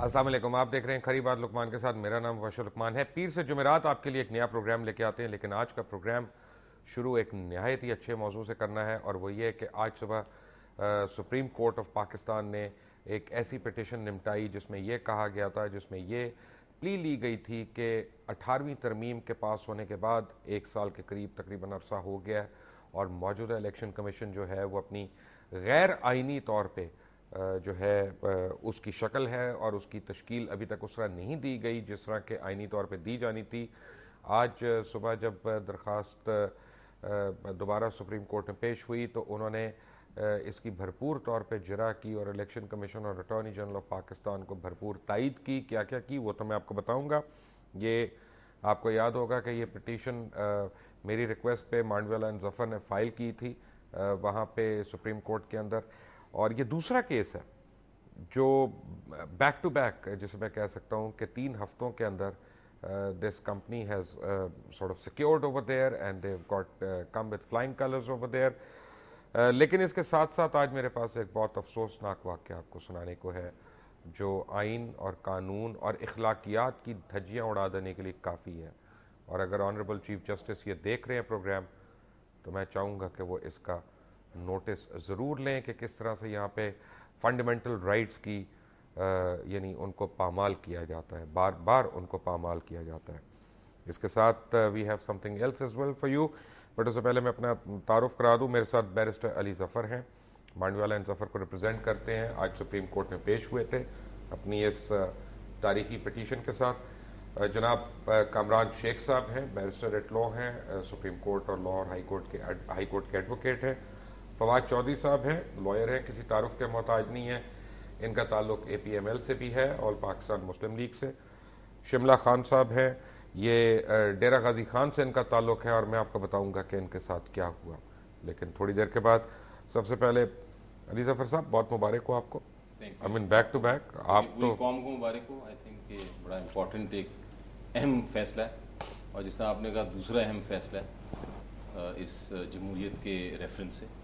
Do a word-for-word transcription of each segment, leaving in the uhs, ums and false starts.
अस्सलाम वालेकुम। आप देख रहे हैं खरी बात लुकमान के साथ। मेरा नाम वशर लुकमान है। पीर से जुमेरात आपके लिए एक नया प्रोग्राम लेके आते हैं, लेकिन आज का प्रोग्राम शुरू एक नहायत ही अच्छे मौजू से करना है, और वो ये है कि आज सुबह सुप्रीम कोर्ट ऑफ पाकिस्तान ने एक ऐसी पिटिशन निपटाई जिसमें यह कहा गया था, जिसमें ये प्ली ली गई थी कि अठारहवीं तरमीम के पास होने के बाद एक साल के करीब तकरीबन अरसा हो गया है, और मौजूदा इलेक्शन कमीशन जो है वो अपनी गैर आइनी तौर पर जो है उसकी शक्ल है और उसकी तश्कील अभी तक उस तरह नहीं दी गई जिस तरह के आइनी तौर पे दी जानी थी। आज सुबह जब दरख्वास्त दोबारा सुप्रीम कोर्ट में पेश हुई तो उन्होंने इसकी भरपूर तौर पे जरा की और इलेक्शन कमीशन और अटॉर्नी जनरल ऑफ पाकिस्तान को भरपूर तायद की। क्या क्या की वो तो मैं आपको बताऊँगा। ये आपको याद होगा कि ये पिटीशन मेरी रिक्वेस्ट पे मांडवाला एंड जफ़र ने फ़ाइल की थी वहाँ पे सुप्रीम कोर्ट के अंदर, और ये दूसरा केस है जो बैक टू बैक जिसे मैं कह सकता हूँ कि तीन हफ्तों के अंदर this company has sort of secured over there and they got come with flying colours over there. लेकिन इसके साथ साथ आज मेरे पास एक बहुत अफसोसनाक वाक़या आपको सुनाने को है जो आइन और कानून और इखलाकियात की धज्जियाँ उड़ा देने के लिए काफ़ी है। और अगर ऑनरेबल चीफ जस्टिस ये देख रहे हैं प्रोग्राम तो मैं चाहूँगा कि वो इसका नोटिस ज़रूर लें कि किस तरह से यहाँ पे फंडामेंटल राइट्स की यानी उनको पामाल किया जाता है, बार बार उनको पामाल किया जाता है। इसके साथ we have something else as well for you, but उससे पहले मैं अपना तारुफ करा दूँ। मेरे साथ बैरिस्टर अली जफ़र हैं, मांडवाला एंड जफ़र को रिप्रेजेंट करते हैं। आज सुप्रीम कोर्ट में पेश हुए थे अपनी इस तारीखी पिटीशन के साथ। जनाब कामरान शेख साहब हैं, बैरिस्टर एट लॉ हैं, सुप्रीम कोर्ट और लाहौर हाई कोर्ट के हाई कोर्ट के एडवोकेट हैं। फवाद चौधरी साहब हैं, लॉयर हैं, किसी तारुफ के मोहताज नहीं है। इनका ताल्लुक ए पी एम एल से भी है और पाकिस्तान मुस्लिम लीग से। शिमला खान साहब हैं, ये डेरा गाजी खान से इनका ताल्लुक है, और मैं आपको बताऊंगा कि इनके साथ क्या हुआ लेकिन थोड़ी देर के बाद। सबसे पहले अली जफ़र साहब, बहुत मुबारक हो आपको। I mean back to back आप तो कौम को मुबारक हो। आई थिंक ये बड़ा इंपॉर्टेंट एक अहम फैसला है, और जिस तरह आपने कहा दूसरा अहम फैसला है इस जमहूरियत के रेफरेंस से।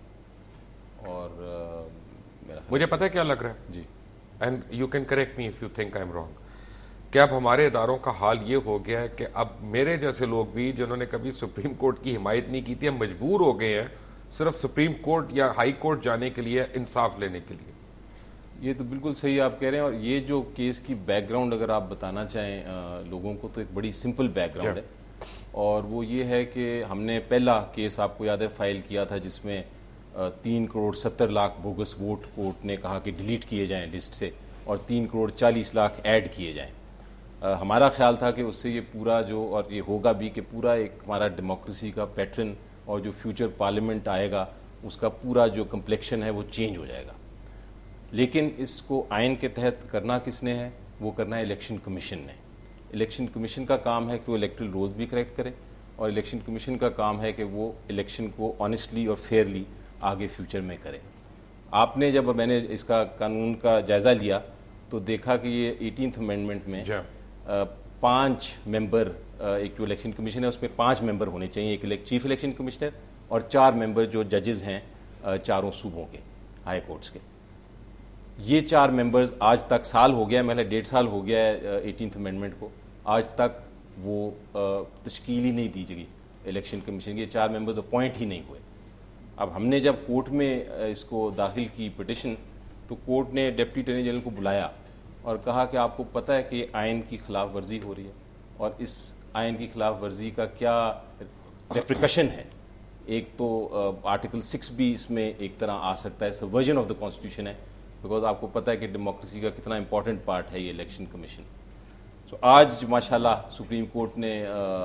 और uh, मेरा मुझे पता है क्या लग रहा है जी, and you can correct me if you think I am wrong, कि अब हमारे इदारों का हाल ये हो गया है कि अब मेरे जैसे लोग भी जिन्होंने कभी सुप्रीम कोर्ट की हिमायत नहीं की थी, हम मजबूर हो गए हैं सिर्फ सुप्रीम कोर्ट या हाई कोर्ट जाने के लिए इंसाफ लेने के लिए। ये तो बिल्कुल सही आप कह रहे हैं। और ये जो केस की बैकग्राउंड अगर आप बताना चाहें आ, लोगों को, तो एक बड़ी सिंपल बैकग्राउंड है, और वो ये है कि हमने पहला केस आपको याद है फाइल किया था जिसमें तीन करोड़ सत्तर लाख बोगस वोट कोर्ट ने कहा कि डिलीट किए जाएं लिस्ट से, और तीन करोड़ चालीस लाख ऐड किए जाएं। आ, हमारा ख्याल था कि उससे ये पूरा जो, और ये होगा भी, कि पूरा एक हमारा डेमोक्रेसी का पैटर्न और जो फ्यूचर पार्लियामेंट आएगा उसका पूरा जो कम्प्लेक्शन है वो चेंज हो जाएगा। लेकिन इसको आइन के तहत करना किसने है? वो करना है इलेक्शन कमीशन ने। इलेक्शन कमीशन का काम है कि वो इलेक्ट्रल रोल्स भी करेक्ट करे, और इलेक्शन कमीशन का काम है कि वो इलेक्शन को ऑनेस्टली और फेयरली आगे फ्यूचर में करे। आपने जब मैंने इसका कानून का जायज़ा लिया तो देखा कि ये एटीनथ अमेंडमेंट में आ, पांच मेंबर, एक जो इलेक्शन कमीशन है उसमें पांच मेंबर होने चाहिए, एक चीफ इलेक्शन कमिश्नर और चार मेंबर जो जजेस हैं चारों सूबों के हाई कोर्ट्स के। ये चार मेंबर्स आज तक, साल हो गया, मतलब डेढ़ साल हो गया है एटीनथ अमेंडमेंट को, आज तक वो तश्कील ही नहीं दी गई इलेक्शन कमीशन की। ये चार मेंबर्स अपॉइंट ही नहीं हुए। अब हमने जब कोर्ट में इसको दाखिल की पिटिशन, तो कोर्ट ने डिप्टी अटॉर्नी जनरल को बुलाया और कहा कि आपको पता है कि आइन की खिलाफ वर्जी हो रही है, और इस आइन की खिलाफ वर्जी का क्या रेप्रिकशन है। एक तो आर्टिकल सिक्स भी इसमें एक तरह आ सकता है, सबवर्जन ऑफ द कॉन्स्टिट्यूशन है, बिकॉज आपको पता है कि डेमोक्रेसी का कितना इंपॉर्टेंट पार्ट है ये इलेक्शन कमीशन। तो आज माशाल्लाह सुप्रीम कोर्ट ने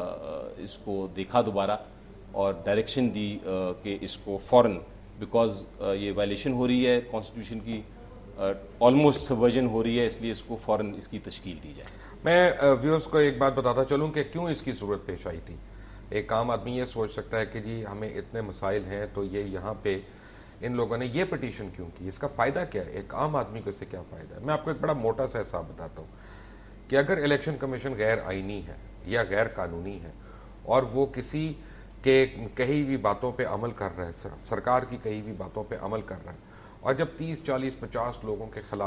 इसको देखा दोबारा और डायरेक्शन दी कि इसको फ़ौरन, बिकॉज ये वायलेशन हो रही है कॉन्स्टिट्यूशन की, ऑलमोस्ट सबवर्जन हो रही है, इसलिए इसको फ़ौरन इसकी तश्कील दी जाए। मैं व्यूअर्स को एक बात बताता चलूँ कि क्यों इसकी ज़रूरत पेश आई थी। एक आम आदमी ये सोच सकता है कि जी हमें इतने मसाइल हैं तो ये यहाँ पे इन लोगों ने ये पिटीशन क्यों की, इसका फ़ायदा क्या है, एक आम आदमी को इससे क्या फ़ायदा है। मैं आपको एक बड़ा मोटा सा हिसाब बताता हूँ कि अगर इलेक्शन कमीशन गैर आइनी है या गैर कानूनी है और वो किसी के कही भी बातों पे अमल कर रहा है, सरकार की कही भी बातों पे अमल कर रहा है, और जब तीस चालीस पचास लोगों के खिलाफ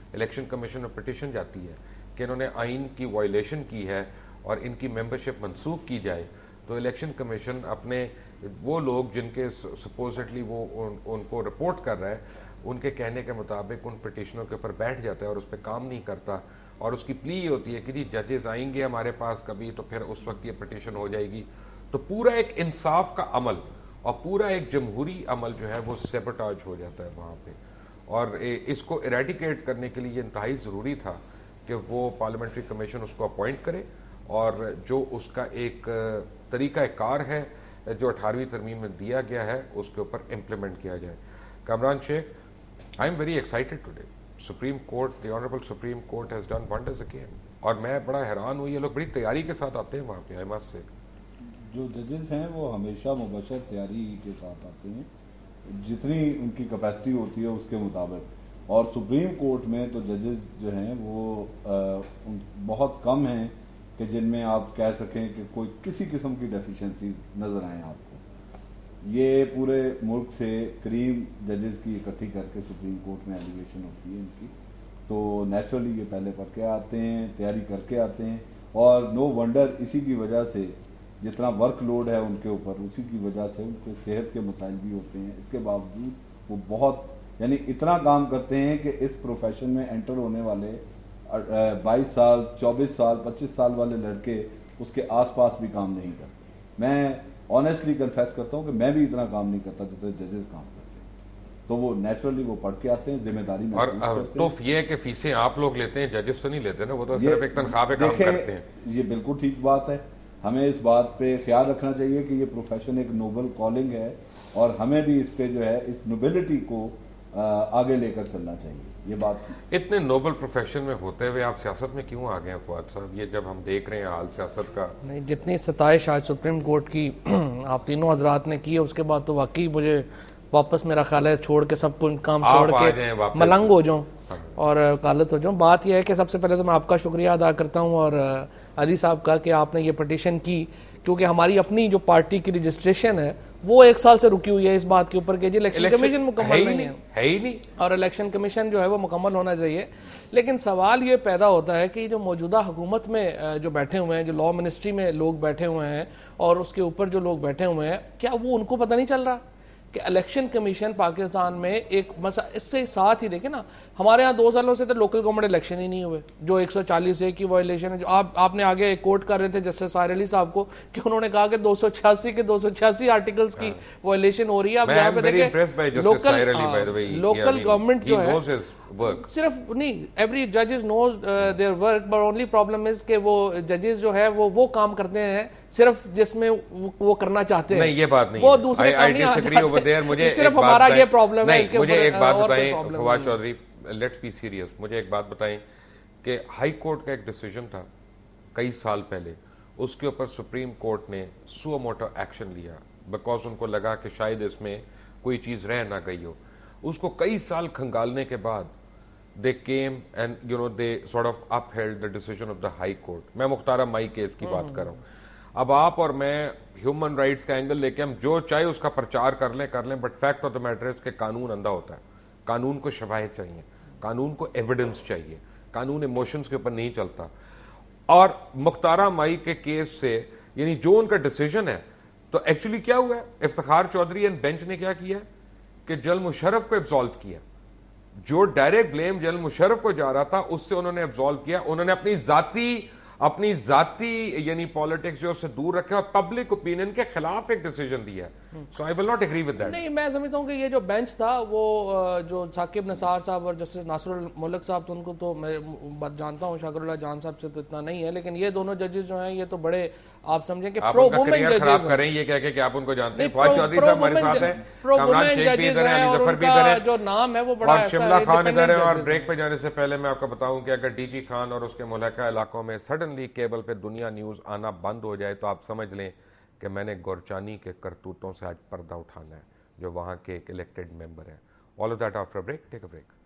इलेक्शन कमीशन में पिटिशन जाती है कि इन्होंने आइन की वायलेशन की है और इनकी मेंबरशिप मनसूख की जाए, तो इलेक्शन कमीशन अपने वो लोग जिनके सपोजिटली वो उन, उनको रिपोर्ट कर रहा है, उनके कहने के मुताबिक उन पिटिशनों के ऊपर बैठ जाता है और उस पर काम नहीं करता। और उसकी प्ली होती है कि जी जजेस आएंगे हमारे पास कभी, तो फिर उस वक्त ये पिटिशन हो जाएगी। तो पूरा एक इंसाफ का अमल और पूरा एक जमहूरी अमल जो है वो सेबोटाज हो जाता है वहाँ पे। और इसको इरेडिकेट करने के लिए ये इंतहाई ज़रूरी था कि वो पार्लियामेंट्री कमीशन उसको अपॉइंट करे और जो उसका एक तरीका कार है जो अठारहवीं तरमीम में दिया गया है उसके ऊपर इम्प्लीमेंट किया जाए। Kamran Sheikh, I am very excited today. Supreme court, the honourable supreme court has done wonders again, और मैं बड़ा हैरान हुई, ये लोग बड़ी तैयारी के साथ आते हैं वहाँ पे। आई मस्ट से जो जजेस हैं वो हमेशा मुबशर तैयारी के साथ आते हैं, जितनी उनकी कैपेसिटी होती है उसके मुताबिक। और सुप्रीम कोर्ट में तो जजेस जो हैं वो आ, बहुत कम हैं कि जिनमें आप कह सकें कि कोई किसी किस्म की डेफिशिएंसीज नज़र आए आपको। ये पूरे मुल्क से करीब जजेस की इकट्ठी करके सुप्रीम कोर्ट में एलिगेशन होती है इनकी, तो नेचुरली ये पहले पढ़ के आते हैं, तैयारी करके आते हैं। और नो वंडर इसी की वजह से जितना वर्कलोड है उनके ऊपर, उसी की वजह से उनके सेहत के मसाइल भी होते हैं, इसके बावजूद वो बहुत यानी इतना काम करते हैं कि इस प्रोफेशन में एंटर होने वाले बाईस साल, चौबीस साल, पच्चीस साल वाले लड़के उसके आसपास भी काम नहीं करते। मैं ऑनेस्टली कन्फेस करता हूँ कि मैं भी इतना काम नहीं करता जितना जजेस काम करते हैं। तो वो नेचुरली वो पढ़ के आते हैं, जिम्मेदारी में। और तो ये है कि फीसें आप लोग लेते हैं, जजेस तो नहीं लेते ना, वो तो सिर्फ एक तनख्वाह पे काम करते हैं। ये बिल्कुल ठीक बात है। हमें इस बात पे ख्याल रखना चाहिए कि ये प्रोफेशन एक नोबल कॉलिंग है और हमें भी इस पे जो है इस नोबिलिटी को आगे लेकर चलना चाहिए। ये बात थी। इतने नोबल प्रोफेशन में होते हुए आप सियासत में क्यों आ गए हैं फवाद साहब? ये जब हम देख रहे हैं हाल सियासत का। नहीं, जितनी सताइश आज सुप्रीम कोर्ट की आप तीनों हजरात ने की है, उसके बाद तो वाकई मुझे वापस मेरा ख्याल है छोड़ के सब कुछ काम छोड़ के मलंग हो जाऊँ और कालत हो जाऊँ। बात यह है कि सबसे पहले तो मैं आपका शुक्रिया अदा करता हूँ और अली साहब का कि आपने ये पटिशन की, क्योंकि हमारी अपनी जो पार्टी की रजिस्ट्रेशन है वो एक साल से रुकी हुई है इस बात के ऊपर कि जी इलेक्शन कमीशन मुकम्मल नहीं है, है ही नहीं, और इलेक्शन कमीशन जो है वो मुकम्मल होना चाहिए। लेकिन सवाल ये पैदा होता है कि जो मौजूदा हुकूमत में जो बैठे हुए हैं, जो लॉ मिनिस्ट्री में लोग बैठे हुए हैं और उसके ऊपर जो लोग बैठे हुए हैं, क्या वो उनको पता नहीं चल रहा कि इलेक्शन कमीशन पाकिस्तान में एक मसा इससे साथ ही देखें ना, हमारे यहाँ दो सालों से तो लोकल गवर्नमेंट इलेक्शन ही नहीं हुए, जो एक सौ चालीस ए की वायलेशन है। जो आप आपने आगे कोर्ट कर रहे थे जस्टिस साहिर अली साहब को कि उन्होंने कहा कि दो सौ छियासी के दो सौ छियासी आर्टिकल्स की वायलेशन हो रही है। अब यहाँ पे देखें लोकल लोकल गवर्नमेंट जो है सिर्फ नहीं, एवरी जजेस knows their work, but only problem is कि वो जजेस जो है वो वो काम करते हैं सिर्फ जिसमें वो, वो करना चाहते हैं। नहीं, ये बात नहीं, वो दूसरे काम नहीं आ जाते। मुझे सिर्फ हमारा ये प्रॉब्लम है। मुझे एक बात बताएं Fawad Chaudhry, let's be serious, मुझे एक बात बताएं कि हाई कोर्ट का एक डिसीजन था कई साल पहले, उसके ऊपर सुप्रीम कोर्ट ने सुओ मोटो एक्शन लिया बिकॉज उनको लगा कि शायद इसमें कोई चीज रह ना गई हो। उसको कई साल खंगालने के बाद they came and you know they sort of upheld the decision of the high court। मैं मुख्तार माई केस की बात कर रहा हूँ। अब आप और मैं ह्यूमन राइट्स का एंगल लेके हम जो चाहे उसका प्रचार कर लें कर लें, but fact of the matter is के कानून अंधा होता है। कानून को शवाहिद चाहिए, कानून को एविडेंस चाहिए, कानून इमोशंस के ऊपर नहीं चलता। और मुख्तार माई के केस से यानी जो उनका डिसीजन है, तो एक्चुअली क्या हुआ है, इफ्तिखार चौधरी एंड बेंच ने क्या किया कि जनरल मुशर्रफ को एब्सॉल्व किया। जो डायरेक्ट ब्लेम जनरल मुशर्रफ को जा रहा था उससे उन्होंने एब्सॉल्व किया। उन्होंने अपनी जाती अपनी जाती यानी पॉलिटिक्स जो उससे दूर रखे और पब्लिक ओपिनियन के खिलाफ एक डिसीजन दिया। So I will not agree with that. नहीं, मैं समझता हूँ कि ये जो बेंच था वो जो साकिब निसार साहब और जस्टिस नासरुल मुल्क साहब, तो उनको तो मैं जानता हूँ, शाकरुल्लाह जान साहब से तो इतना नहीं है, लेकिन ये दोनों जजेस जो हैं ये तो बड़े आप समझें कि प्रो वुमेन जजेस करें ये कह के कि आप उनको जानते हैं। फवाद चौधरी साहब हमारे साथ हैं, कामरान शेख भी इधर हैं, अली जफर भी इधर हैं, जो नाम है वो बड़ा और शिमला खान इधर है। और ब्रेक पे जाने से पहले मैं आपको बताऊं कि अगर डीजी खान और उसके मुल्का इलाकों में सडनली केबल पे दुनिया न्यूज आना बंद हो जाए तो आप समझ लें कि मैंने गोरचानी के करतूतों से आज पर्दा उठाना है, जो वहां के एक इलेक्टेड मेंबर है। All of that after break, take a break.